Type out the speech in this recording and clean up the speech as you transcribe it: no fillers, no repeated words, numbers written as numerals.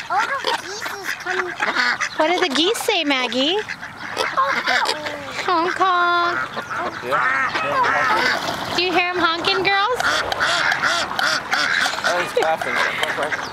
Oh, the geese is coming. What do the geese say, Maggie? Honk honk. Do you hear them honking, girls? Oh, he's laughing.